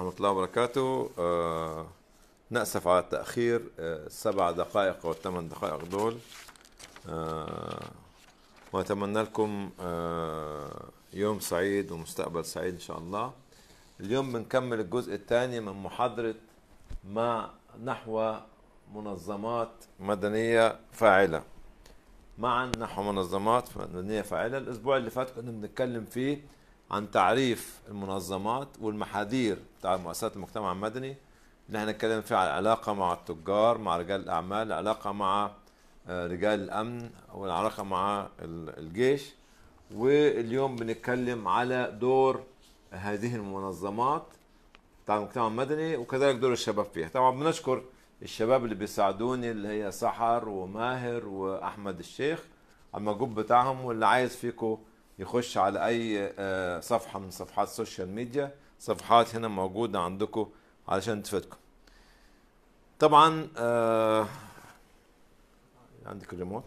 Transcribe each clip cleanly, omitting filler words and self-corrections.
ورحمة الله وبركاته. نأسف على التأخير، 7 دقائق أو 8 دقائق دول. وأتمنى لكم يوم سعيد ومستقبل سعيد إن شاء الله. اليوم بنكمل الجزء الثاني من محاضرة مع نحو منظمات مدنية فاعلة. معا نحو منظمات مدنية فاعلة. الأسبوع اللي فات كنا بنتكلم فيه عن تعريف المنظمات والمحاذير بتاع مؤسسات المجتمع المدني، اللي احنا نتكلم فيه على العلاقة مع التجار، مع رجال الأعمال، العلاقة مع رجال الأمن، أو العلاقة مع الجيش. واليوم بنتكلم على دور هذه المنظمات بتاع المجتمع المدني، وكذلك دور الشباب فيها. طبعا بنشكر الشباب اللي بيساعدوني، اللي هي سحر وماهر وأحمد الشيخ، على المجهود بتاعهم. واللي عايز فيكم يخش على أي صفحة من صفحات السوشيال ميديا، صفحات هنا موجودة عندكم علشان تفيدكم. طبعا عندك الريموت.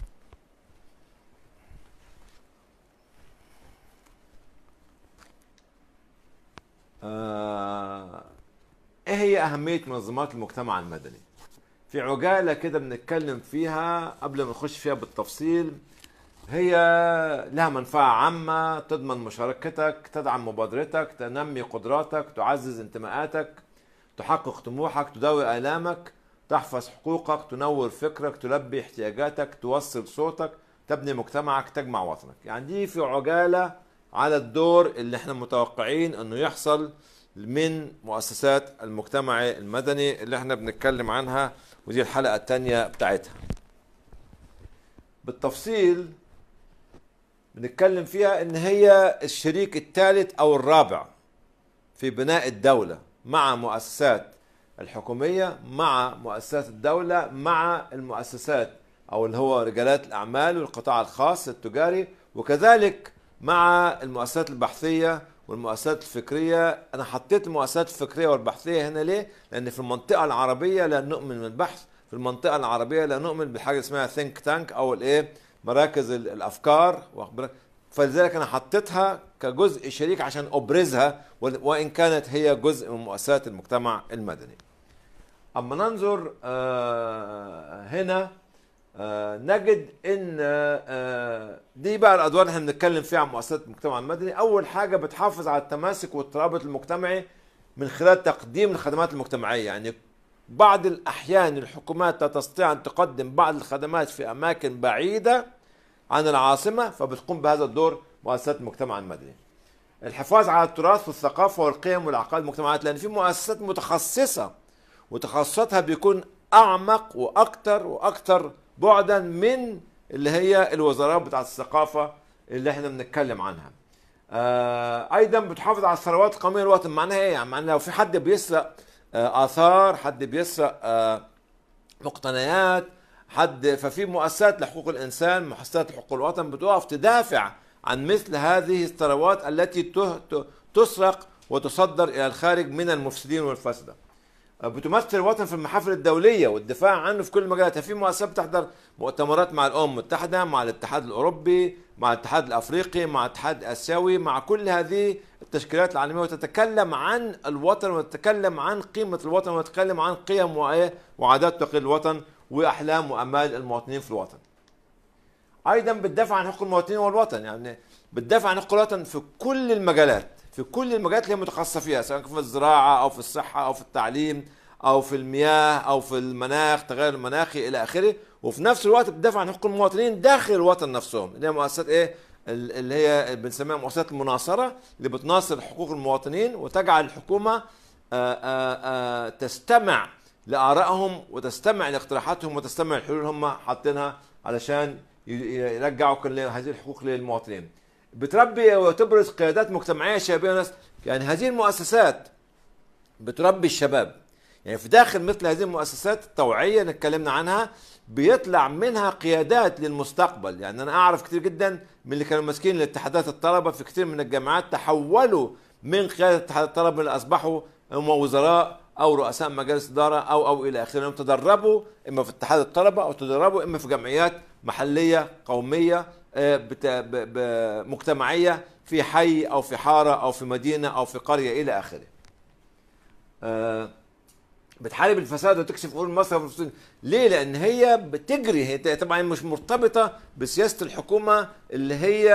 ايه هي أهمية منظمات المجتمع المدني؟ في عجالة كده بنتكلم فيها قبل ما نخش فيها بالتفصيل. هي لها منفعة عامة، تضمن مشاركتك، تدعم مبادرتك، تنمي قدراتك، تعزز انتماءاتك، تحقق طموحك، تداوي آلامك، تحفظ حقوقك، تنور فكرك، تلبي احتياجاتك، توصل صوتك، تبني مجتمعك، تجمع وطنك. يعني دي في عجالة على الدور اللي احنا متوقعين انه يحصل من مؤسسات المجتمع المدني اللي احنا بنتكلم عنها، ودي الحلقة الثانية بتاعتها. بالتفصيل بنتكلم فيها ان هي الشريك الثالث او الرابع في بناء الدولة، مع مؤسسات الحكومية، مع مؤسسات الدولة، مع المؤسسات او اللي هو رجالات الاعمال والقطاع الخاص التجاري، وكذلك مع المؤسسات البحثية والمؤسسات الفكرية. انا حطيت المؤسسات الفكرية والبحثية هنا ليه؟ لان في المنطقة العربية لا نؤمن بالبحث، في المنطقة العربية لا نؤمن بحاجة اسمها ثينك تانك او الايه، مراكز الافكار. فلذلك انا حطيتها كجزء شريك عشان ابرزها، وان كانت هي جزء من مؤسسات المجتمع المدني. اما ننظر هنا نجد ان دي بقى الادوار اللي احنا بنتكلم فيها عن مؤسسات المجتمع المدني. اول حاجه بتحافظ على التماسك والترابط المجتمعي من خلال تقديم الخدمات المجتمعيه. يعني بعض الاحيان الحكومات لا تستطيع ان تقدم بعض الخدمات في اماكن بعيده عن العاصمه، فبتقوم بهذا الدور مؤسسات المجتمع المدني. الحفاظ على التراث والثقافه والقيم والعقائد المجتمعات، لان في مؤسسات متخصصه وتخصصاتها بيكون اعمق واكثر واكثر بعدا من اللي هي الوزارات بتاعت الثقافه اللي احنا بنتكلم عنها. ايضا بتحافظ على الثروات القوميه للوطن. معناها ايه؟ يعني معناها لو في حد بيسرق اثار، حد بيسرق مقتنيات، ففي مؤسسات لحقوق الانسان، مؤسسات لحقوق الوطن بتقف تدافع عن مثل هذه الثروات التي تسرق وتصدر الى الخارج من المفسدين والفاسده. بتمثل الوطن في المحافل الدوليه والدفاع عنه في كل المجالات. في مؤسسات بتحضر مؤتمرات مع الامم المتحده، مع الاتحاد الاوروبي، مع الاتحاد الافريقي، مع الاتحاد الاسيوي، مع كل هذه التشكيلات العالميه، وتتكلم عن الوطن، وتتكلم عن قيمه الوطن، وتتكلم عن قيم وعادات تقييم الوطن واحلام وامال المواطنين في الوطن. ايضا بتدافع عن حقوق المواطنين والوطن، يعني بتدافع عن حقوق الوطن في كل المجالات، في كل المجالات اللي هي متخصصه فيها، سواء في الزراعه او في الصحه او في التعليم او في المياه او في المناخ، تغير المناخي الى اخره. وفي نفس الوقت بتدافع عن حقوق المواطنين داخل الوطن نفسهم، اللي هي مؤسسات ايه؟ اللي هي بنسميها مؤسسات المناصره، اللي بتناصر حقوق المواطنين وتجعل الحكومه تستمع لآرائهم وتستمع لاقتراحاتهم وتستمع للحلول اللي هم حاطينها علشان يرجعوا كل هذه الحقوق للمواطنين. بتربي وتبرز قيادات مجتمعيه شبابيه وناس. يعني هذه المؤسسات بتربي الشباب. يعني في داخل مثل هذه المؤسسات التوعيه اللي اتكلمنا عنها بيطلع منها قيادات للمستقبل. يعني انا اعرف كتير جدا من اللي كانوا ماسكين لاتحادات الطلبه في كتير من الجامعات تحولوا من قياده اتحاد الطلبه اللي اصبحوا هم وزراء او رؤساء مجالس اداره او الى اخره. هم تدربوا اما في اتحاد الطلبه او تدربوا اما في جمعيات محليه قوميه مجتمعيه في حي او في حاره او في مدينه او في قريه الى اخره. بتحارب الفساد وتكشف امور المصرف والفساد. ليه؟ لان هي بتجري، هي طبعا مش مرتبطه بسياسه الحكومه اللي هي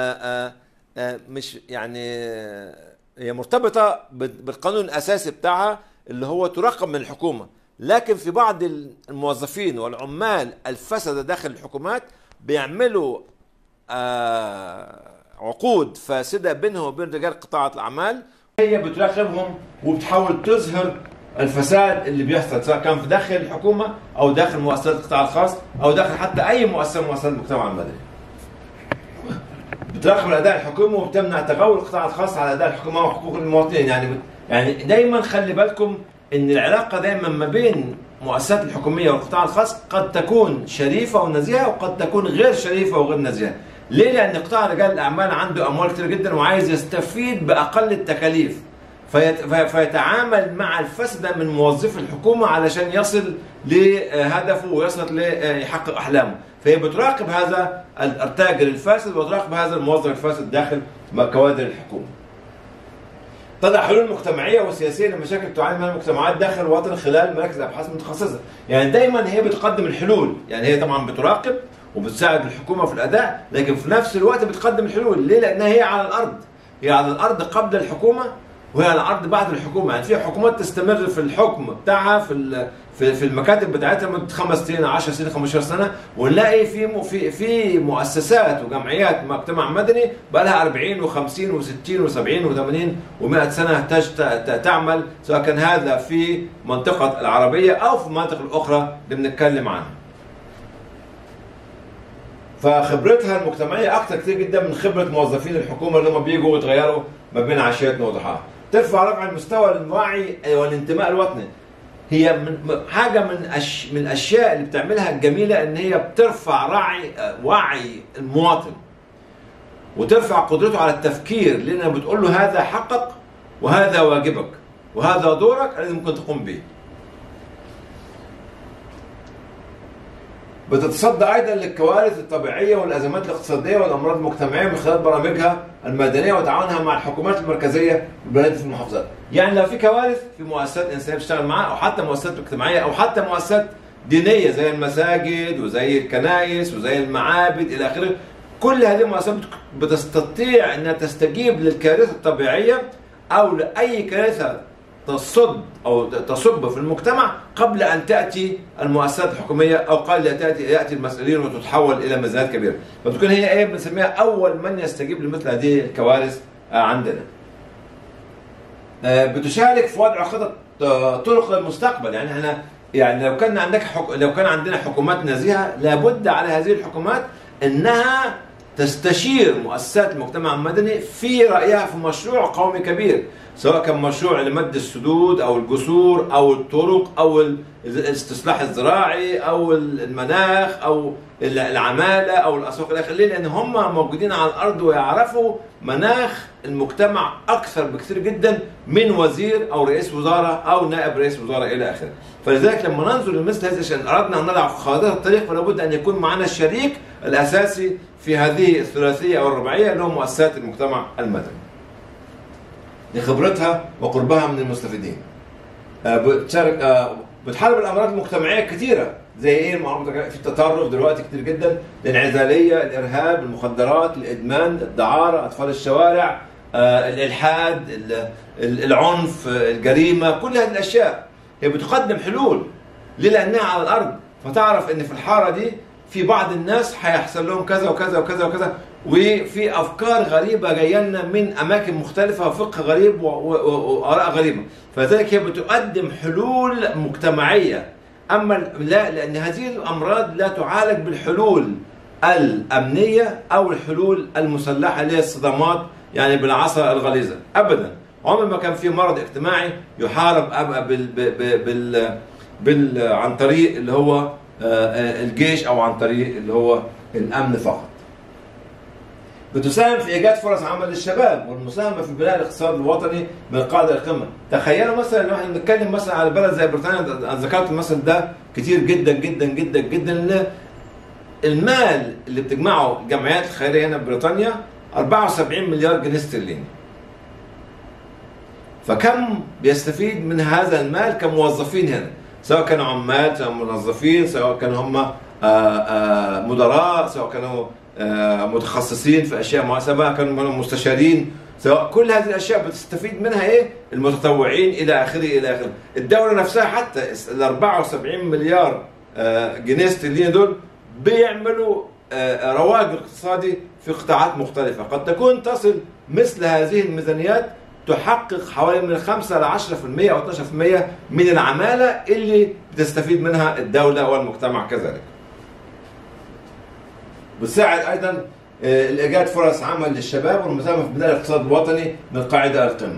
مش يعني هي مرتبطه بالقانون الاساسي بتاعها اللي هو تراقب من الحكومه، لكن في بعض الموظفين والعمال الفسده داخل الحكومات بيعملوا عقود فاسده بينهم وبين رجال قطاع الاعمال، هي بتراقبهم وبتحاول تظهر الفساد اللي بيحصل سواء كان في داخل الحكومه او داخل مؤسسات القطاع الخاص او داخل حتى اي مؤسسه من مؤسسات المجتمع المدني. بتراقب الاداء الحكومي وبتمنع تغول القطاع الخاص على اداء الحكومه وحقوق المواطنين. يعني دايما خلي بالكم ان العلاقه دايما ما بين المؤسسات الحكوميه والقطاع الخاص قد تكون شريفه ونزيهه وقد تكون غير شريفه وغير نزيهه. ليه؟ لان قطاع رجال الاعمال عنده اموال كتير جدا وعايز يستفيد باقل التكاليف، فيتعامل مع الفسده من موظفي الحكومه علشان يصل لهدفه ويصل ليحقق احلامه، فهي بتراقب هذا التاجر الفاسد وتراقب هذا الموظف الفاسد داخل كوادر الحكومه. تضع حلول مجتمعيه وسياسيه لمشاكل تعاني منها المجتمعات داخل الوطن خلال مراكز ابحاث متخصصه، يعني دايما هي بتقدم الحلول، يعني هي طبعا بتراقب وبتساعد الحكومه في الاداء، لكن في نفس الوقت بتقدم الحلول. ليه؟ لانها هي على الارض، هي على الارض قبل الحكومه وهي على الارض بعد الحكومه، يعني في حكومات تستمر في الحكم بتاعها في المكاتب بتاعتها لمده 5 سنين 10 سنين 15 سنه، ونلاقي في مؤسسات وجمعيات مجتمع مدني بقى لها 40 و50 و60 و70 و80 و100 سنه تعمل، سواء كان هذا في منطقه العربيه او في المناطق الاخرى اللي بنتكلم عنها. فخبرتها المجتمعيه اكثر كتير جدا من خبره موظفين الحكومه اللي هم بيجوا ويتغيروا ما بين عشية وضحاها. رفع المستوى الوعي والانتماء الوطني. هي حاجه من الاشياء اللي بتعملها الجميله ان هي بترفع وعي المواطن وترفع قدرته على التفكير، لانها بتقول له هذا حقك وهذا واجبك وهذا دورك الذي ممكن تقوم به. بتتصدى ايضا للكوارث الطبيعيه والازمات الاقتصاديه والامراض المجتمعيه من خلال برامجها المدنيه وتعاونها مع الحكومات المركزيه والبلديه في المحافظات. يعني لو في كوارث في مؤسسات انسانيه بتشتغل معاها او حتى مؤسسات اجتماعيه او حتى مؤسسات دينيه زي المساجد وزي الكنائس وزي المعابد الى اخره، كل هذه المؤسسات بتستطيع انها تستجيب للكارثه الطبيعيه او لاي كارثه تصب في المجتمع قبل ان تاتي المؤسسات الحكوميه او قبل ان ياتي المسؤولين وتتحول الى ميزانيات كبيره، فبتكون هي بنسميها اول من يستجيب لمثل هذه الكوارث عندنا. بتشارك في وضع خطط طرق للمستقبل، يعني احنا لو كان عندنا حكومات نزيهه لابد على هذه الحكومات انها تستشير مؤسسات المجتمع المدني في رايها في مشروع قومي كبير، سواء كان مشروع لمد السدود او الجسور او الطرق او الاستصلاح الزراعي او المناخ او العماله او الاسواق الى اخره، لان هم موجودين على الارض ويعرفوا مناخ المجتمع اكثر بكثير جدا من وزير او رئيس وزراء او نائب رئيس وزراء الى اخره. فلذلك لما ننظر لمثل هذا الشيء اردنا ان نضع خارطه الطريق فلا بد ان يكون معنا الشريك الاساسي في هذه الثلاثيه او الرباعيه اللي هو مؤسسات المجتمع المدني لخبرتها وقربها من المستفيدين. بتحارب الامراض المجتمعيه كثيره زي ايه؟ في التطرف دلوقتي كتير جدا، الانعزاليه، الارهاب، المخدرات، الادمان، الدعاره، اطفال الشوارع، الالحاد، العنف، الجريمه، كل هذه الاشياء هي بتقدم حلول. ليه؟ لانها على الارض، فتعرف ان في الحاره دي في بعض الناس هيحصل لهم كذا وكذا وكذا وكذا، وفي افكار غريبه جايه لنا من اماكن مختلفه وفقه غريب واراء غريبه، فلذلك هي بتقدم حلول مجتمعيه. اما لا، لان هذه الامراض لا تعالج بالحلول الامنيه او الحلول المسلحه اللي هي الصدمات يعني بالعصا الغليظه ابدا. عمر ما كان في مرض اجتماعي يحارب عن طريق اللي هو الجيش او عن طريق اللي هو الامن فقط. بتساهم في ايجاد فرص عمل للشباب والمساهمه في بناء الاقتصاد الوطني من القاعده القمه. تخيلوا مثلا لو احنا بنتكلم مثلا على بلد زي بريطانيا، انا ذكرت المثل ده كتير جدا جدا جدا جدا، ان المال اللي بتجمعه الجمعيات الخيريه هنا في بريطانيا 74 مليار جنيه استرليني. فكم بيستفيد من هذا المال كموظفين هنا، سواء كانوا عمال، سواء موظفين، سواء كانوا هم مدراء، سواء كانوا متخصصين في اشياء معينه، سواء كانوا مستشارين، سواء كل هذه الاشياء بتستفيد منها ايه؟ المتطوعين الى اخره الى اخره. الدوله نفسها حتى ال 74 مليار جنيه استرليني دول بيعملوا رواج اقتصادي في قطاعات مختلفه، قد تكون تصل مثل هذه الميزانيات تحقق حوالي من 5 ل 10% او 12% من العماله اللي بتستفيد منها الدوله والمجتمع كذلك. بتساعد ايضا لايجاد فرص عمل للشباب والمساهمه في بناء الاقتصاد الوطني من قاعده القمه.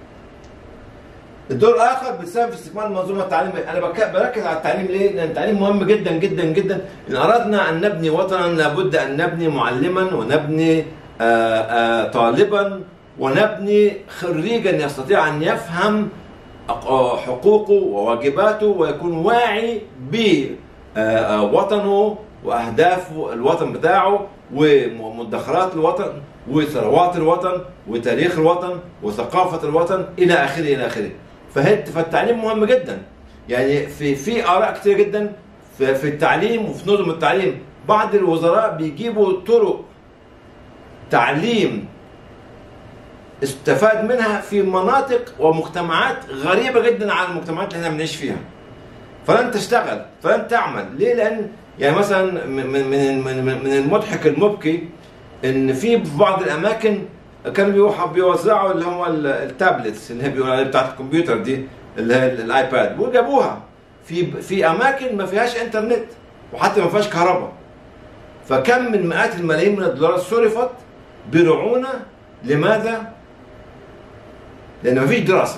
الدور الاخر بتساهم في استكمال المنظومه التعليميه، انا بركز على التعليم ليه؟ لان التعليم مهم جدا جدا جدا، ان اردنا ان نبني وطنا لابد ان نبني معلما ونبني طالبا ونبني خريجا يستطيع ان يفهم حقوقه وواجباته ويكون واعي بوطنه واهداف الوطن بتاعه ومدخرات الوطن وثروات الوطن وتاريخ الوطن وثقافه الوطن الى اخره الى اخره. فالتعليم مهم جدا. يعني في اراء كتير جدا في التعليم وفي نظم التعليم، بعض الوزراء بيجيبوا طرق تعليم استفاد منها في مناطق ومجتمعات غريبه جدا عن المجتمعات اللي احنا بنعيش فيها. فلن تشتغل، فلن تعمل، ليه؟ لان يعني مثلا من المضحك المبكي ان في بعض الاماكن كانوا بيوزعوا اللي هم التابلتس اللي هي بيقولوا عليها بتاعت الكمبيوتر دي اللي هي الايباد، وجابوها في اماكن ما فيهاش انترنت وحتى ما فيهاش كهرباء. فكم من مئات الملايين من الدولارات صرفت برعونه. لماذا؟ لان ما فيش دراسه.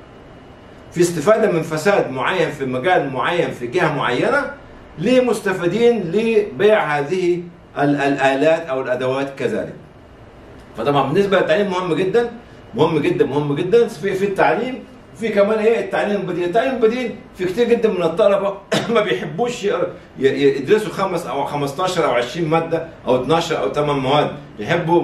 في استفاده من فساد معين في مجال معين في جهه معينه لمستفيدين لبيع هذه الآلات أو الأدوات كذلك. فطبعا بالنسبة للتعليم مهم جدا مهم جدا مهم جدا. في التعليم في كمان ايه؟ التعليم البديل. التعليم البديل في كتير جدا من الطلبة ما بيحبوش يدرسوا 5 أو 15 أو 20 مادة أو 12 أو 8 مواد، يحبوا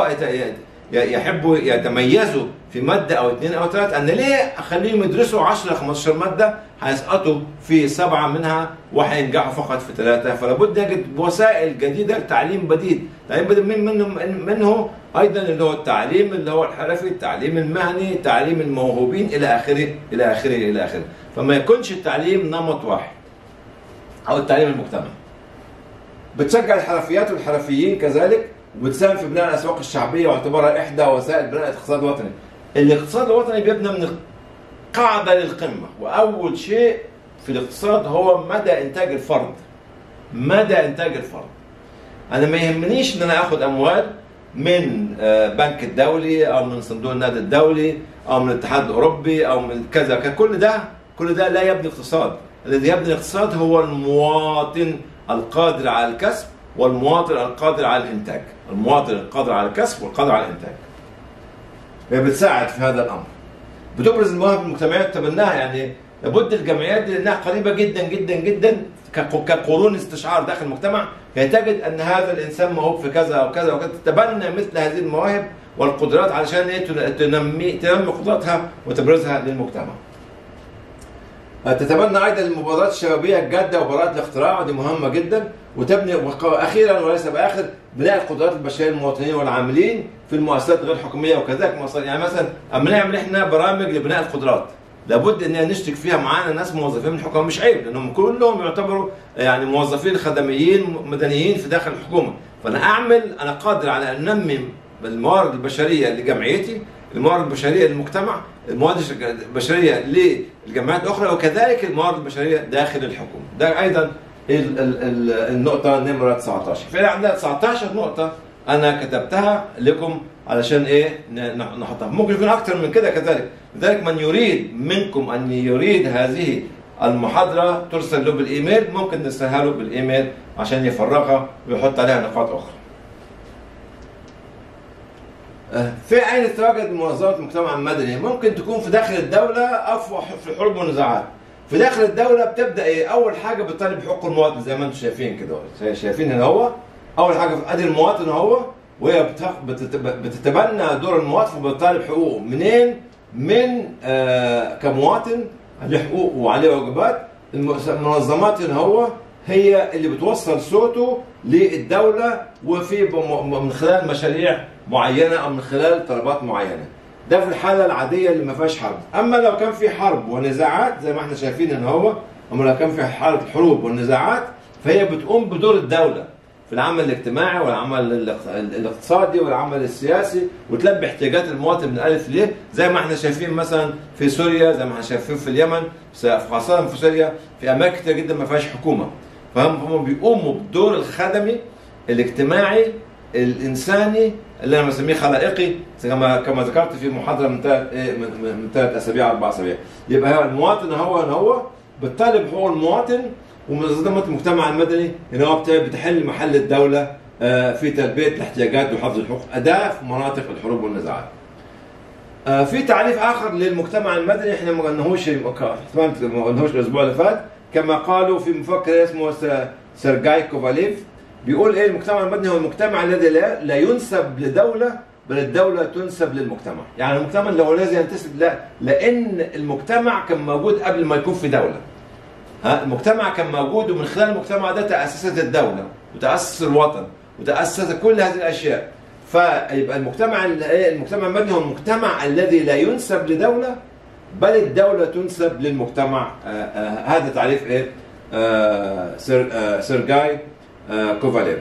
يحبوا يتميزوا في مادة أو 2 أو 3. أنا ليه أخليهم يدرسوا 10 15 مادة هيسقطوا في 7 منها وهينجحوا فقط في 3؟ فلا بد نجد وسائل جديدة لتعليم بديل. تعليم بديل منه أيضا اللي هو التعليم اللي هو الحرفي، التعليم المهني، تعليم الموهوبين إلى آخره إلى آخره إلى آخره. فما يكونش التعليم نمط واحد أو التعليم المجتمعي. بتشجع الحرفيات والحرفيين كذلك، وبتساهم في بناء الاسواق الشعبيه واعتبارها احدى وسائل بناء الاقتصاد الوطني. الاقتصاد الوطني بيبنى من قاعده للقمه، واول شيء في الاقتصاد هو مدى انتاج الفرد. مدى انتاج الفرد. انا ما يهمنيش ان انا اخد اموال من بنك الدولي او من صندوق النقد الدولي او من الاتحاد الاوروبي او من كذا. كل ده لا يبني اقتصاد. الذي يبني الاقتصاد هو المواطن القادر على الكسب والمواطن القادر على الانتاج. المواطن القادر على الكسب والقادر على الانتاج. هي بتساعد في هذا الامر. بتبرز المواهب المجتمعيه وتبناها. يعني لابد الجمعيات دي لانها قريبه جدا جدا جدا كقرون استشعار داخل المجتمع، هي تجد ان هذا الانسان موهوب في كذا او كذا وكذا، تتبنى مثل هذه المواهب والقدرات علشان تنمي قدراتها وتبرزها للمجتمع. تتبنى ايضا المبادرات الشبابيه الجاده وبراءه الاختراع، ودي مهمه جدا. وتبني اخيرا وليس باخر بناء القدرات البشريه للمواطنين والعاملين في المؤسسات الغير الحكوميه وكذلك. يعني مثلا اما نعمل احنا برامج لبناء القدرات، لابد ان نشترك فيها معانا ناس موظفين من الحكومه. مش عيب لانهم كلهم يعتبروا يعني موظفين خدميين مدنيين في داخل الحكومه. انا قادر على ان انمي الموارد البشريه لجمعيتي، الموارد البشريه للمجتمع، الموارد البشريه للجمعيات الاخرى، وكذلك الموارد البشريه داخل الحكومه. ده ايضا النقطه نمره 19. فعلا عندنا 19 نقطه انا كتبتها لكم علشان ايه نحطها. ممكن يكون اكتر من كده كذلك. لذلك من يريد منكم ان يريد هذه المحاضره ترسل له بالايميل، ممكن نرسلها له بالايميل عشان يفرغها ويحط عليها نقاط اخرى. في أين تتواجد منظمة المجتمع المدني؟ ممكن تكون في داخل الدولة أو في الحروب والنزاعات. في داخل الدولة بتبدأ إيه؟ أول حاجة بتطالب بحقوق المواطن زي ما أنتم شايفين كده. شايفين هنا هو أول حاجة أدي المواطن هو، وهي بتتبنى دور المواطن وبتطالب حقوقه. منين؟ من كمواطن عليه حقوق وعليه واجبات. المنظمات هي اللي بتوصل صوته للدولة من خلال مشاريع معينة أو من خلال طلبات معينة. ده في الحالة العادية اللي ما فيهاش حرب. أما لو كان في حرب ونزاعات زي ما احنا شايفين أما لو كان في حالة حروب والنزاعات، فهي بتقوم بدور الدولة في العمل الاجتماعي والعمل الاقتصادي والعمل السياسي، وتلبي احتياجات المواطن من الألف ليه، زي ما احنا شايفين مثلا في سوريا، زي ما احنا شايفين في اليمن، خاصة في سوريا في أماكن كتير جدا ما فيهاش حكومة. فهم بيقوموا بالدور الخدمي الاجتماعي الإنساني اللي أنا بسميه خلائقي، كما ذكرت في محاضرة من 3 أسابيع 4 أسابيع. يبقى المواطن هو بتطالب حقوق المواطن، ومنظمات المجتمع المدني ان هو بتحل محل الدوله في تلبيه الاحتياجات وحفظ الحقوق، اداه في مناطق الحروب والنزاعات. في تعريف اخر للمجتمع المدني احنا ما قلناهوش الاسبوع اللي فات، كما قالوا في مفكر اسمه سيرجاي كوفاليف، بيقول ايه المجتمع المدني؟ هو المجتمع الذي لا ينسب لدوله، بل الدوله تنسب للمجتمع. يعني المجتمع اللي هو الذي ينتسب لان المجتمع كان موجود قبل ما يكون في دوله. المجتمع كان موجود، ومن خلال المجتمع ده تأسست الدولة وتأسس الوطن وتأسست كل هذه الأشياء. فيبقى المجتمع المدني هو المجتمع الذي لا ينسب لدولة، بل الدولة تنسب للمجتمع. هذا تعريف سيرجاي كوفاليف.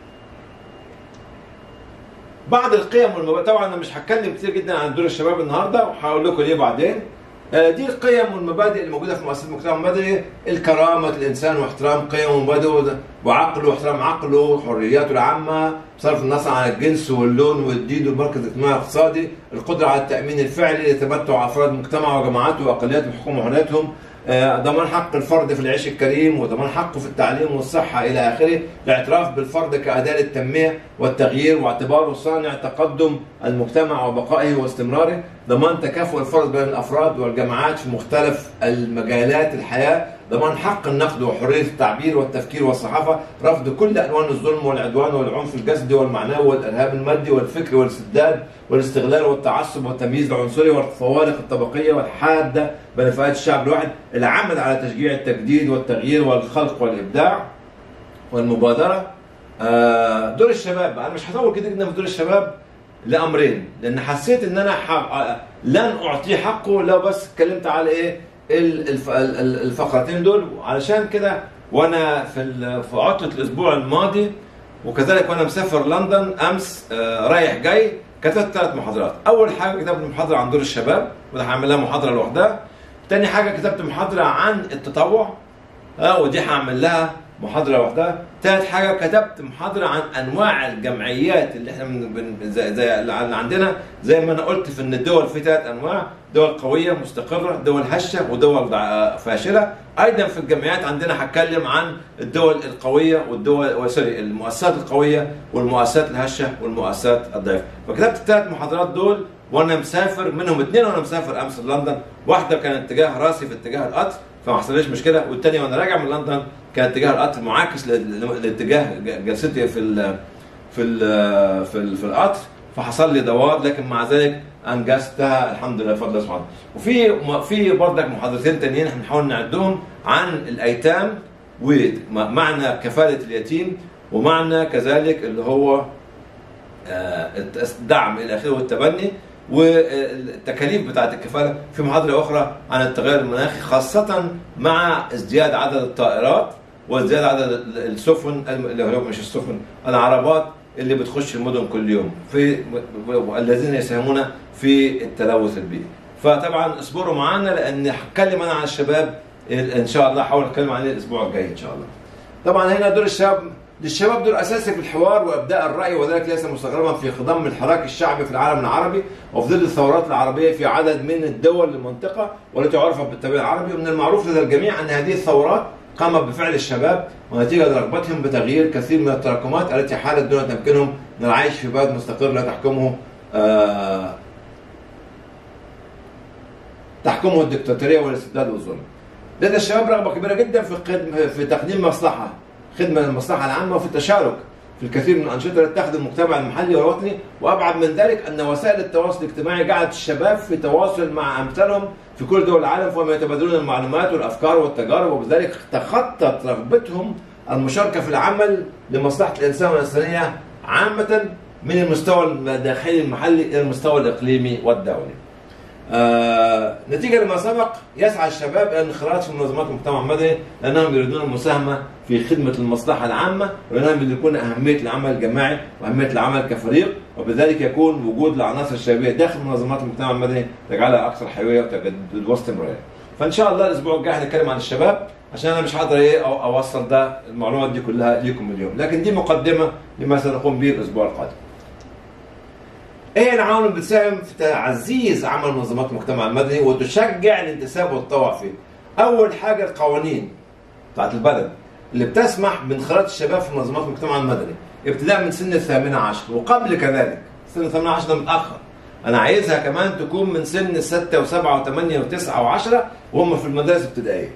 بعض القيم والمبادئ، طبعا انا مش هتكلم كتير جدا عن دور الشباب النهارده، وهقول لكم ليه بعدين. دي القيم والمبادئ اللي موجوده في مؤسسه المجتمع المدني: الكرامه الانسان واحترام قيمه ومبادئه وعقله واحترام عقله، حرياته العامه، بصرف النظر عن الجنس واللون والدين والمركز الاجتماعي والاقتصادي، القدره على التامين الفعلي لتمتع افراد المجتمع وجماعاته واقلياتهم بحقوقهم وحرياتهم، ضمان حق الفرد في العيش الكريم وضمان حقه في التعليم والصحه الى اخره، الاعتراف بالفرد كاداه للتنميه والتغيير واعتباره صانع تقدم المجتمع وبقائه واستمراره، ضمان تكافؤ الفرد بين الافراد والجماعات في مختلف المجالات الحياه، ضمان حق النقد وحريه التعبير والتفكير والصحافه، رفض كل الوان الظلم والعدوان والعنف الجسدي والمعنوي والارهاب المادي والفكري والاستبداد والاستغلال والتعصب والتمييز العنصري والفوارق الطبقيه والحاده بين فئات الشعب الواحد، العمل على تشجيع التجديد والتغيير والخلق والابداع والمبادره. دور الشباب، انا مش هطول كده جدا في دور الشباب لامرين، لان حسيت ان انا لن اعطيه حقه لو بس اتكلمت على ايه الفقرتين دول. علشان كده وانا في عطله الاسبوع الماضي، وكذلك وانا مسافر لندن امس رايح جاي، كتبت 3 محاضرات. اول حاجه كتبت محاضره عن دور الشباب، وده هعمل لها محاضره لوحدها. تاني حاجه كتبت محاضره عن التطوع، ودي هعمل لها محاضره لوحدها. ثالث حاجه كتبت محاضره عن انواع الجمعيات اللي احنا زي اللي عندنا. زي ما انا قلت في ان الدول في 3 انواع: دول قويه مستقره، دول هشه، ودول فاشله. ايضا في الجمعيات عندنا هتكلم عن الدول القويه والدول المؤسسات القويه والمؤسسات الهشه والمؤسسات الضعيفه. فكتبت ال3 محاضرات دول وانا مسافر، منهم 2 وانا مسافر امس لندن. واحده كان اتجاه راسي في اتجاه القطر فما حصلش مشكله، والثانيه وانا راجع من لندن كان اتجاه القطر معاكس لاتجاه جلستي في القطر، فحصل لي دوار، لكن مع ذلك انجزتها الحمد لله بفضل الله سبحانه. وفي برضك محاضرتين تانيين هنحاول نعدهم عن الايتام ومعنى كفاله اليتيم، ومعنى كذلك اللي هو الدعم الى اخره والتبني والتكاليف بتاعت الكفاله. في محاضره اخرى عن التغير المناخي، خاصه مع ازدياد عدد الطائرات وازدياد عدد السفن، اللي هو مش السفن، العربات اللي بتخش المدن كل يوم، في الذين يساهمون في التلوث البيئي. فطبعا اصبروا معانا، لان هتكلم انا عن الشباب ان شاء الله، هحاول اتكلم عليه الاسبوع الجاي ان شاء الله. طبعا هنا دور للشباب دور اساسي في الحوار وابداء الراي، وذلك ليس مستغربا في خضم الحراك الشعبي في العالم العربي وفي ظل الثورات العربيه في عدد من الدول المنطقه والتي عرفت بالتبعية العربي. ومن المعروف لدى الجميع ان هذه الثورات قامت بفعل الشباب ونتيجه لرغبتهم بتغيير كثير من التراكمات التي حالت دون تمكينهم من العيش في بلد مستقر لا تحكمه الدكتاتوريه والاستبداد والظلم. لدى الشباب رغبه كبيره جدا في تقديم خدمه للمصلحه العامه، وفي التشارك في الكثير من الانشطه التي تخدم المجتمع المحلي والوطني، وابعد من ذلك ان وسائل التواصل الاجتماعي جعلت الشباب في تواصل مع امثالهم في كل دول العالم، فهم يتبادلون المعلومات والافكار والتجارب، وبذلك تخطت رغبتهم المشاركه في العمل لمصلحه الانسان والانسانيه عامه من المستوى الداخلي المحلي الى المستوى الاقليمي والدولي. نتيجة لما سبق يسعى الشباب إلى الانخراط في منظمات المجتمع المدني لأنهم يريدون المساهمة في خدمة المصلحة العامة، ولأنهم يدركون أهمية العمل الجماعي وأهمية العمل كفريق، وبذلك يكون وجود العناصر الشبابية داخل منظمات المجتمع المدني تجعلها أكثر حيوية وتجدد واستمرارية. فإن شاء الله الأسبوع الجاي هنتكلم عن الشباب، عشان أنا مش هقدر أوصل المعلومات دي كلها ليكم اليوم، لكن دي مقدمة لما سنقوم به الأسبوع القادم. ايه العوامل اللي بتساهم في تعزيز عمل منظمات المجتمع المدني وتشجع الانتساب والتطوع فيه؟ اول حاجه القوانين بتاعت البلد اللي بتسمح بانخراط الشباب في منظمات المجتمع المدني ابتداء من سن 18، وقبل كذلك سن 18 ده متاخر، انا عايزها كمان تكون من سن 6 و7 و8 و9 و10 وهم في المدارس الابتدائيه.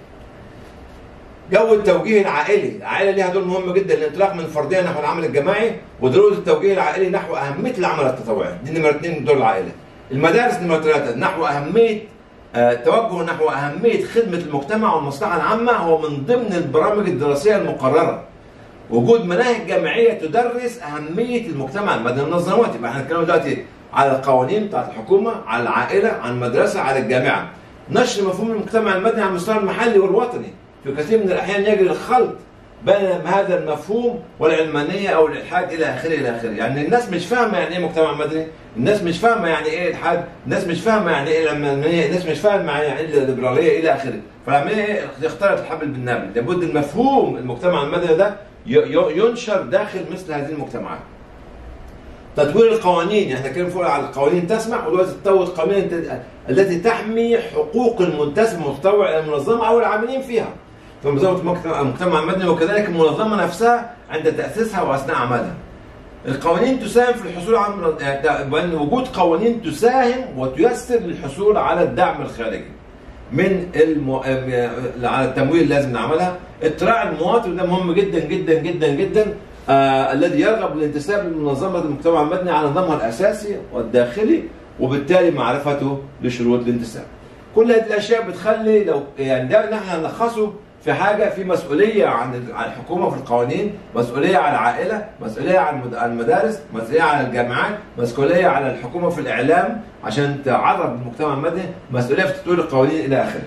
جو التوجيه العائلي، العائله ليها دور مهم جدا، الانطلاق من الفرديه نحو العمل الجماعي ودروس التوجيه العائلي نحو اهميه العمل التطوعي، دي نمره 2 من دور العائله. المدارس نمره 3 نحو اهميه توجه نحو اهميه خدمه المجتمع والمصلحه العامه هو من ضمن البرامج الدراسيه المقرره. وجود مناهج جامعيه تدرس اهميه المجتمع المدني والمنظمات، يبقى احنا بنتكلم دلوقتي على القوانين بتاعت الحكومه، على العائله، على المدرسه، على الجامعه. نشر مفهوم المجتمع المدني على المستوى المحلي والوطني. في كثير من الاحيان يجري الخلط بين هذا المفهوم والعلمانيه او الالحاد الى اخره الى اخره، يعني الناس مش فاهمه يعني ايه مجتمع مدني، الناس مش فاهمه يعني ايه الحاد، الناس مش فاهمه يعني ايه العلمانيه، الناس مش فاهمه يعني ايه الليبراليه الى اخره، فالعلمانيه اختارت الحبل بالنابل، لابد المفهوم المجتمع المدني ده ينشر داخل مثل هذه المجتمعات. تطوير القوانين، احنا كنا فوق على القوانين تسمح، ودلوقتي تطور القوانين التي تحمي حقوق المنتسب المتطوع الى المنظمه او العاملين فيها في منظمه المجتمع المدني، وكذلك المنظمه نفسها عند تاسيسها واثناء عملها. القوانين تساهم في الحصول على وجود قوانين تساهم وتيسر للحصول على الدعم الخارجي من على التمويل اللي لازم نعملها. اطلاع المواطن ده مهم جدا جدا جدا جدا، الذي يرغب الانتساب لمنظمه المجتمع المدني على نظامها الاساسي والداخلي، وبالتالي معرفته لشروط الانتساب. كل هذه الاشياء بتخلي لو يعني ده نحن نلخصه في حاجه، في مسؤوليه عن الحكومه في القوانين، مسؤوليه على العائله، مسؤوليه عن المدارس، مسؤوليه على الجامعات، مسؤوليه على الحكومه في الاعلام عشان تعرف المجتمع المدني، مسؤوليه في تطوير القوانين الى اخره.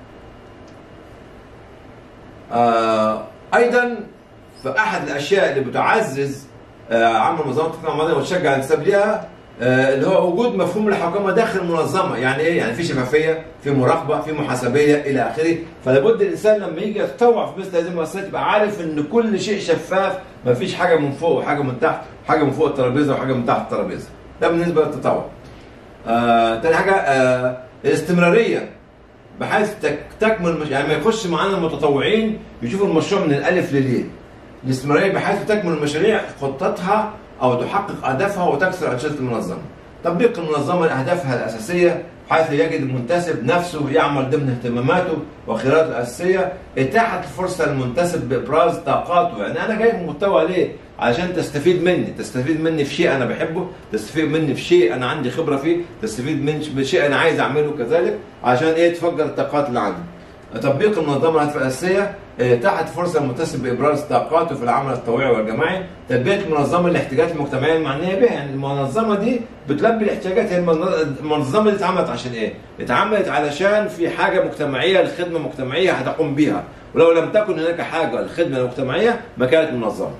ايضا فاحد الاشياء اللي بتعزز عمل منظمه المجتمع المدني وتشجع الانتساب ليها اللي هو وجود مفهوم الحكومه داخل المنظمه، يعني ايه؟ يعني في شفافيه، في مراقبه، في محاسبيه الى اخره، فلابد الانسان لما يجي يتطوع في مثل هذه المؤسسات يبقى عارف ان كل شيء شفاف، ما فيش حاجه من فوق وحاجه من تحت، حاجه من فوق الترابيزه وحاجه من تحت الترابيزه. ده بالنسبه للتطوع. تاني حاجه الاستمراريه، بحيث تكمل يعني ما يخش معانا المتطوعين يشوفوا المشروع من الالف للياء. الاستمراريه بحيث تكمل المشاريع خطتها او تحقق اهدافها وتكسر انشطه المنظمه. تطبيق المنظمه لاهدافها الاساسيه حيث يجد المنتسب نفسه يعمل ضمن اهتماماته وخياراته الاساسيه. اتاحه الفرصه للمنتسب بابراز طاقاته، يعني انا جاي متطوع ليه؟ علشان تستفيد مني، تستفيد مني في شيء انا بحبه، تستفيد مني في شيء انا عندي خبره فيه، تستفيد مني بشيء انا عايز اعمله كذلك، عشان ايه؟ تفجر الطاقات اللي عندي. تطبيق المنظمه الاهداف الاساسيه، اتاحت فرصه للمنتسب بابراز طاقاته في العمل التطوعي والجماعي. تلبيه المنظمه الاحتياجات المجتمعيه المعنيه بها، يعني المنظمه دي بتلبي الاحتياجات. هي المنظمه دي اتعملت عشان ايه؟ اتعملت علشان في حاجه مجتمعيه لخدمه مجتمعيه هتقوم بيها، ولو لم تكن هناك حاجه للخدمه المجتمعيه ما كانت منظمه.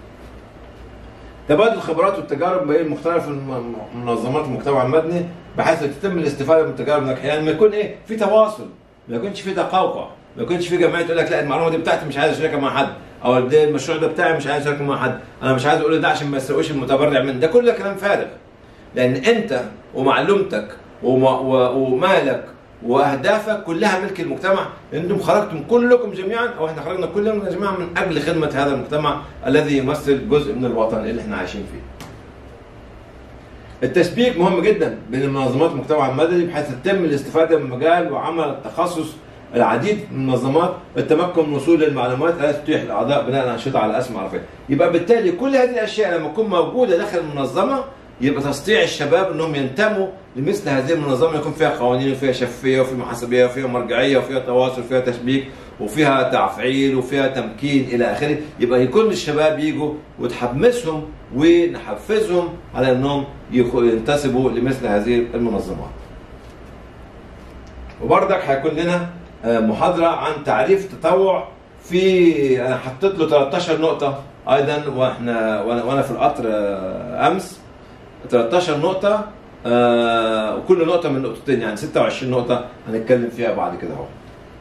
تبادل الخبرات والتجارب بين مختلف منظمات المجتمع المدني بحيث تتم الاستفاده من التجارب الناجحه، يعني ما يكون ايه؟ في تواصل، ما يكونش في تقوقع، ما يكونش في جمعيه تقول لك لا المعلومه دي بتاعتي مش عايز اشاركها مع حد، او المشروع ده بتاعي مش عايز اشاركه مع حد، انا مش عايز اقول ده عشان ما يسرقوش المتبرع مني، ده كله كلام فارغ. لان انت ومعلومتك ومالك واهدافك كلها ملك المجتمع، انتم خرجتم كلكم جميعا، او احنا خرجنا كلنا جميعا من اجل خدمه هذا المجتمع الذي يمثل جزء من الوطن اللي احنا عايشين فيه. التشبيك مهم جدا بين منظمات المجتمع المدني بحيث تتم الاستفاده من مجال وعمل التخصص العديد من المنظمات التمكن من الوصول للمعلومات التي تتيح الاعضاء بناء الانشطه على اسم عرفيه. يبقى بالتالي كل هذه الاشياء لما تكون موجوده داخل المنظمه يبقى تستطيع الشباب انهم ينتموا لمثل هذه المنظمه، يكون فيها قوانين وفيها شفافيه وفيها محاسبيه وفيها مرجعيه وفيها تواصل وفيها تشبيك وفيها تفعيل وفيها تمكين الى اخره. يبقى يكون الشباب يجوا وتحمسهم ونحفزهم على انهم ينتسبوا لمثل هذه المنظمات. وبرضك هيكون لنا محاضره عن تعريف التطوع. في انا حطيت له 13 نقطه ايضا وانا في القطر امس، 13 نقطه وكل نقطه من نقطتين، يعني 26 نقطه هنتكلم فيها بعد كده اهو.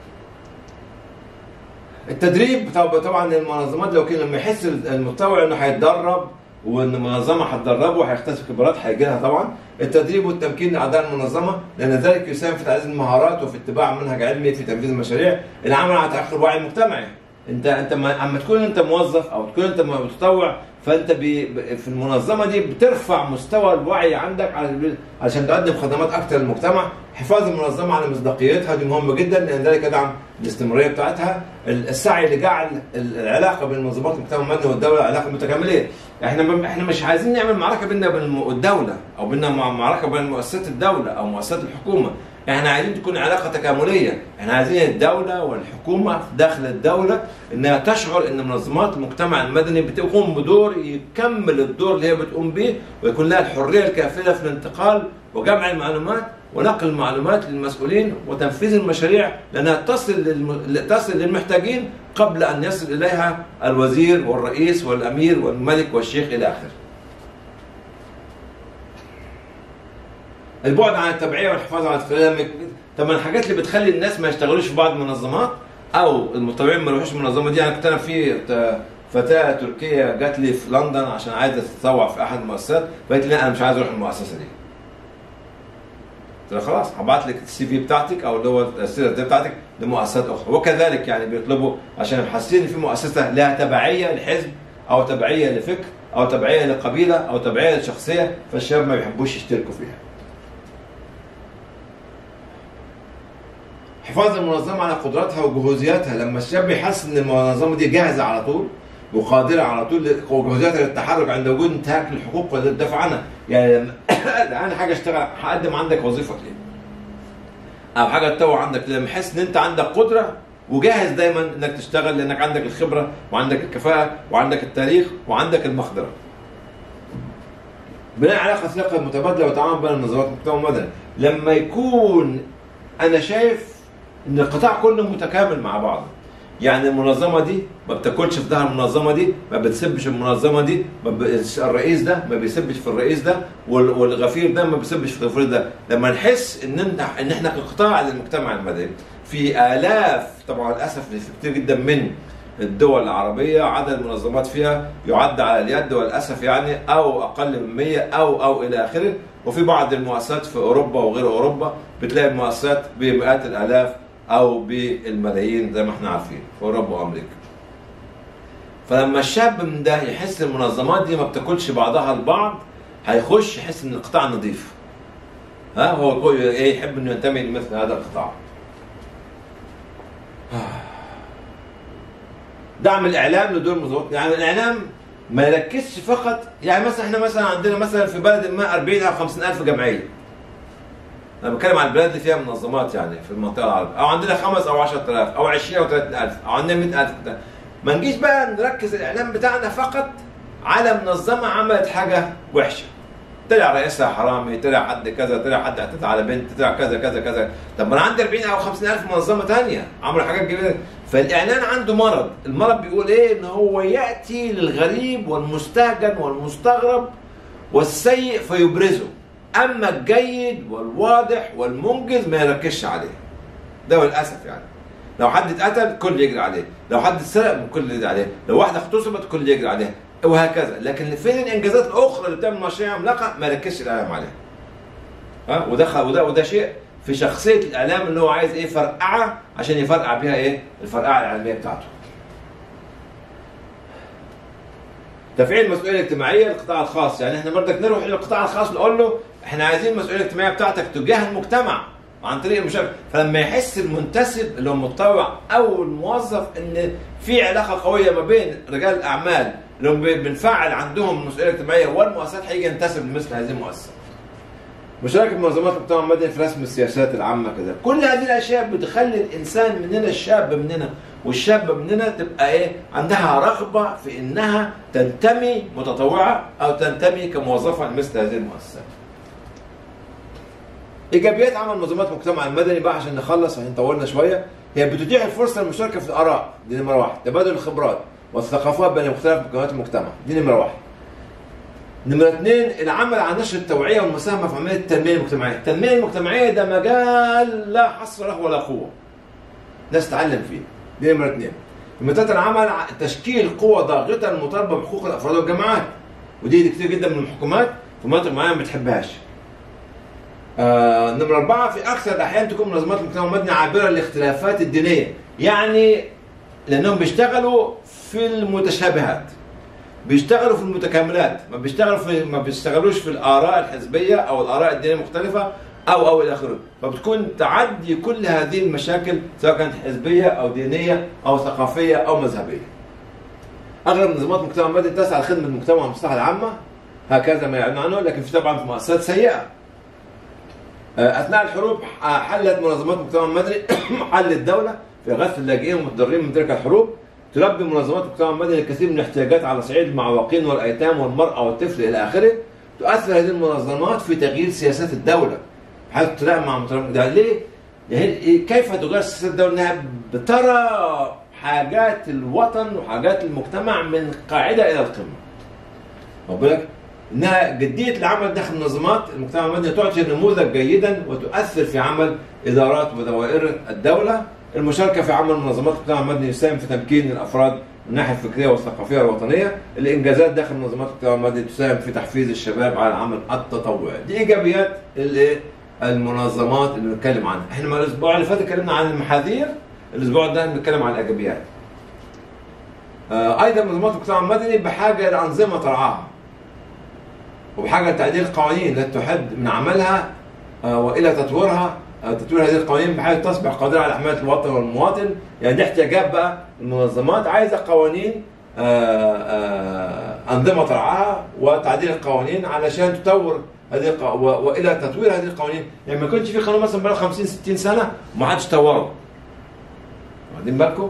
التدريب طبعا المنظمات لو كان لما يحس المتطوع انه هيتدرب وان المنظمه هتدربه وهيكتسب خبرات هيجي لها طبعا التدريب والتمكين لاعضاء المنظمه، لان ذلك يساهم في تعزيز المهارات وفي اتباع منهج علمي في تنفيذ المشاريع، العمل على تحقيق الوعي المجتمعي. انت اما تكون انت موظف او تكون انت متطوع فانت في المنظمه دي بترفع مستوى الوعي عندك علشان تقدم خدمات اكثر للمجتمع. حفاظ المنظمه على مصداقيتها دي مهم جدا، لان ذلك يدعم الاستمراريه بتاعتها. السعي لجعل العلاقه بين منظمات المجتمع المدني والدوله علاقه متكامليه. احنا مش عايزين نعمل معركه بيننا وبين الدوله او بيننا معركه بين مؤسسات الدوله او مؤسسات الحكومه. احنا عايزين تكون علاقه تكامليه، احنا عايزين الدوله والحكومه داخل الدوله انها تشعر ان منظمات المجتمع المدني بتقوم بدور يكمل الدور اللي هي بتقوم به، ويكون لها الحريه الكافيه في الانتقال وجمع المعلومات ونقل المعلومات للمسؤولين وتنفيذ المشاريع، لانها تصل للمحتاجين قبل ان يصل اليها الوزير والرئيس والامير والملك والشيخ الى اخره. البعد عن التبعيه والحفاظ على التكامل. طب الحاجات اللي بتخلي الناس ما يشتغلوش في بعض المنظمات او المتطوعين ما يروحوش المنظمه دي. انا كنت انا في فتاه تركيه جات لي في لندن عشان عايزه تتطوع في احد المؤسسات، فقالت لي انا مش عايز اروح المؤسسه دي. قلت لها خلاص هبعت لك السي في بتاعتك او اللي هو السيره بتاعتك لمؤسسات اخرى. وكذلك يعني بيطلبوا عشان حاسين ان في مؤسسه لها تبعيه لحزب او تبعيه لفكر او تبعيه لقبيله او تبعيه لشخصيه، فالشباب ما بيحبوش يشتركوا فيها. حفاظ المنظمه على قدراتها وجهوزياتها. لما الشاب يحس ان المنظمه دي جاهزه على طول وقادره على طول وجهوزياتها للتحرك عند وجود انتهاك للحقوق والدفع عنها. يعني لما انا حاجه اشتغل هقدم عندك وظيفه ليه؟ او حاجه تطوع عندك لما يحس ان انت عندك قدره وجاهز دايما انك تشتغل، لانك عندك الخبره وعندك الكفاءه وعندك التاريخ وعندك المقدره. بناء علاقه ثقه متبادله وتعاون بين المنظمات المجتمع المدني. لما يكون انا شايف ان القطاع كله متكامل مع بعضه، يعني المنظمه دي ما بتاكلش في ظهر المنظمه دي، ما بتسبش المنظمه دي، الرئيس ده ما بيسبش في الرئيس ده، والغفير ده ما بيسبش في الغفير ده. لما نحس ان احنا كقطاع للمجتمع المدني في الاف، طبعا للاسف في كتير جدا من الدول العربيه عدد المنظمات فيها يعد على اليد والاسف، يعني او اقل من 100 او الى اخره. وفي بعض المؤسسات في اوروبا وغير اوروبا بتلاقي المؤسسات بمئات الالاف او بالملايين زي ما احنا عارفين في اوروبا وامريكا. فلما الشاب من ده يحس المنظمات دي ما بتاكلش بعضها البعض هيخش يحس ان القطاع نظيف. هو يحب انه ينتمي لمثل هذا القطاع. دعم الاعلام لدور المنظمات. يعني الاعلام ما يركزش فقط، يعني مثلا احنا مثلا عندنا مثلا في بلد ما 40 او 50 الف جمعيه. انا بتكلم عن البلاد اللي فيها منظمات يعني في المنطقه العربيه، او عندنا 5 او 10000 او 20 او 30000 او عندنا 100000. ما نجيش بقى نركز الاعلام بتاعنا فقط على منظمه عملت حاجه وحشه، طلع رئيسها حرامي، طلع حد كذا، طلع حد اعتدى على بنت، طلع كذا كذا كذا. طب ما انا عندي 40 او 50000 منظمه ثانيه عملوا حاجات جميله. فالاعلان عنده مرض، المرض بيقول ايه؟ ان هو ياتي للغريب والمستهجن والمستغرب والسيء فيبرزه، اما الجيد والواضح والمنجز ما يركزش عليه. ده للاسف يعني. لو حد اتقتل الكل يجري عليه، لو حد اتسرق الكل يجري عليه، لو واحده اغتصبت الكل يجري عليها وهكذا. لكن فين الانجازات الاخرى اللي بتعمل مشاريع عملاقه ما يركزش الاعلام عليها. وده شيء في شخصيه الاعلام اللي هو عايز ايه؟ فرقعه عشان يفرقع بيها ايه؟ الفرقعه العلميه بتاعته. تفعيل المسؤوليه الاجتماعيه للقطاع الخاص. يعني احنا برضك نروح الى القطاع الخاص نقول له احنا عايزين المسؤوليه الاجتماعيه بتاعتك تجاه المجتمع عن طريق المشاركه. فلما يحس المنتسب اللي هو المتطوع او الموظف ان في علاقه قويه ما بين رجال الاعمال اللي هم بنفعل عندهم المسؤوليه الاجتماعيه والمؤسسات، هيجي ينتسب لمثل هذه المؤسسات. مشاركه منظمات المجتمع المدني في رسم السياسات العامه كده. كل هذه الاشياء بتخلي الانسان مننا، الشاب مننا والشابه مننا، تبقى ايه؟ عندها رغبه في انها تنتمي متطوعه او تنتمي كموظفه لمثل هذه المؤسسات. ايجابيات عمل منظمات المجتمع المدني بقى عشان نخلص عشان طولنا شويه. هي بتتيح الفرصه للمشاركه في الاراء، دي نمره واحد. تبادل الخبرات والثقافات بين مختلف مكونات المجتمع، دي نمره واحد. نمرة اثنين، العمل على نشر التوعية والمساهمة في عملية التنمية المجتمعية. التنمية المجتمعية ده مجال لا حصر له ولا قوة. ناس تتعلم فيه. دي نمرة اثنين. نمرة ثلاثة، العمل على تشكيل قوة ضاغطة المطالبة بحقوق الأفراد والجماعات. ودي كتير جدا من الحكومات في مناطق معينة ما بتحبهاش. نمرة أربعة، في أكثر الأحيان تكون منظمات المجتمع المدني عابرة للاختلافات الدينية. يعني لأنهم بيشتغلوا في المتشابهات. بيشتغلوا في المتكاملات، ما بيشتغلوش في الاراء الحزبيه او الاراء الدينيه المختلفه او الى اخره، فبتكون تعدي كل هذه المشاكل سواء كانت حزبيه او دينيه او ثقافيه او مذهبيه. اغلب منظمات المجتمع المدني تسعى لخدمه المجتمع والمصلحه العامه، هكذا ما يعلن عنه، لكن في طبعا في مؤسسات سيئه. اثناء الحروب حلت منظمات المجتمع المدني محل الدوله في غث اللاجئين والمتضررين من تلك الحروب. تلبي منظمات المجتمع المدني الكثير من الاحتياجات على صعيد المعوقين والايتام والمراه والطفل الى اخره. تؤثر هذه المنظمات في تغيير سياسات الدوله بحيث تلائم مع ده. ليه؟ يعني كيف تغير سياسات الدوله؟ انها بترى حاجات الوطن وحاجات المجتمع من قاعده الى القمه. واخد بالك؟ انها جديه العمل داخل منظمات المجتمع المدني تعطي نموذج جيدا وتؤثر في عمل ادارات ودوائر الدوله. المشاركة في عمل منظمات المجتمع المدني يساهم في تمكين الأفراد من الناحية الفكرية والثقافية والوطنية. الإنجازات داخل منظمات المجتمع المدني تساهم في تحفيز الشباب على العمل التطوعي. دي إيجابيات المنظمات اللي بنتكلم عنها. إحنا الأسبوع اللي فات اتكلمنا عن المحاذير، الأسبوع ده بنتكلم عن الإيجابيات. أيضا منظمات المجتمع المدني بحاجة لأنظمة ترعاها وبحاجة لتعديل القوانين التي تحد من عملها وإلى تطويرها. تطوير هذه القوانين بحيث تصبح قادرة على حماية الوطن والمواطن. يعني دي احتياجات بقى المنظمات، عايزة قوانين أنظمة ترعاها وتعديل القوانين علشان تطور هذه وإلى تطوير هذه القوانين. يعني ما يكونش في قانون مثلا بقى 50 60 سنة وما حدش طوره. واخدين بالكم؟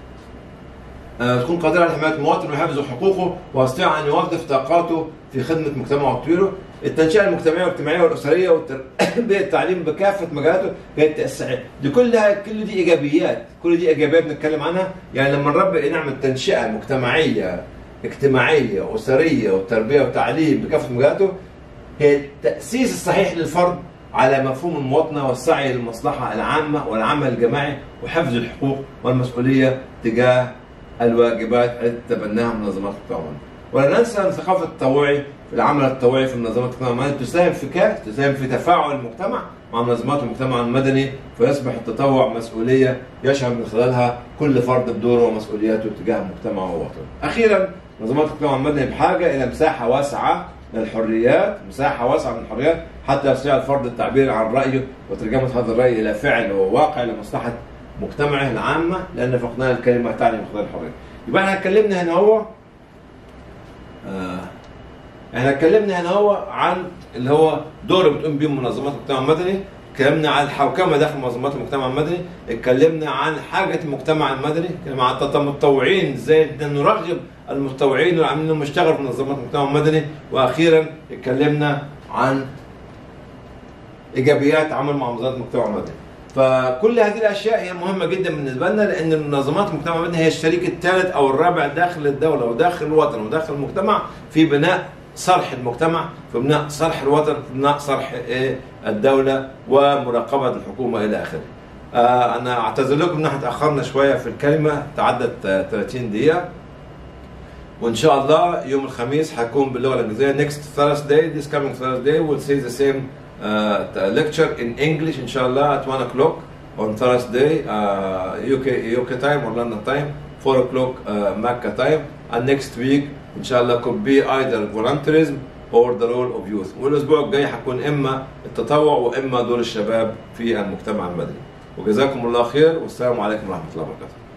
تكون قادرة على حماية المواطن وحفظ حقوقه ويستطيع أن يوظف طاقاته في خدمة مجتمعه وتطويره. التنشئة المجتمعية والاجتماعية والأسرية والتربية التعليم بكافة مجالاته هي الصحية. دي كل دي إيجابيات، كل دي إيجابيات بنتكلم عنها. يعني لما نربي نعمل تنشئة مجتمعية اجتماعية أسرية والتربية والتعليم بكافة مجالاته، هي التأسيس الصحيح للفرد على مفهوم المواطنة والسعي للمصلحة العامة والعمل الجماعي وحفظ الحقوق والمسؤولية تجاه الواجبات التي تتبناها منظمات المجتمع المدني. ولا ننسى أن ثقافة التطوعي في العمل التطوعي في منظمات المجتمع المدني تساهم في تفاعل المجتمع مع منظمات المجتمع المدني، فيصبح التطوع مسؤولية يشعر من خلالها كل فرد بدوره ومسؤولياته تجاه مجتمعه ووطنه. أخيرا، منظمات المجتمع المدني بحاجة إلى مساحة واسعة من الحريات، حتى يستطيع الفرد التعبير عن رأيه وترجمة هذا الرأي إلى فعل وواقع لمصلحة مجتمعه العامة، لأن فقدان الكلمة تعني فقدان الحرية. يبقى احنا اتكلمنا هنا هو عن اللي هو دور بتقوم بيه منظمات المجتمع المدني. اتكلمنا عن الحوكمه داخل منظمات المجتمع المدني، اتكلمنا عن حاجه المجتمع المدني، اتكلمنا عن المتطوعين، ازاي نرغب المتطوعين والعاملين اللي بيشتغلوا في منظمات المجتمع المدني، واخيرا اتكلمنا عن ايجابيات عمل مع منظمات المجتمع المدني. فكل هذه الاشياء هي مهمه جدا بالنسبه لنا، لان منظمات المجتمع المدني هي الشريك الثالث او الرابع داخل الدوله وداخل الوطن وداخل المجتمع في بناء صلح المجتمع، في بناء صلح الوطن، في بناء صلح الدوله ومراقبه الحكومه الى اخره. انا اعتذر لكم ان احنا تاخرنا شويه في الكلمه، تعدت 30 دقيقه. وان شاء الله يوم الخميس هيكون باللغه الانجليزيه. Next Thursday, this coming Thursday, we'll see the same lecture in English ان شاء الله at 1 o'clock on Thursday, UK time or London time, 4 o'clock Mecca time. And next week inshallah could be either volunteerism or the role of youth. والاسبوع الجاي هيكون اما التطوع واما دور الشباب في المجتمع المدني. وجزاكم الله خير والسلام عليكم ورحمه الله وبركاته.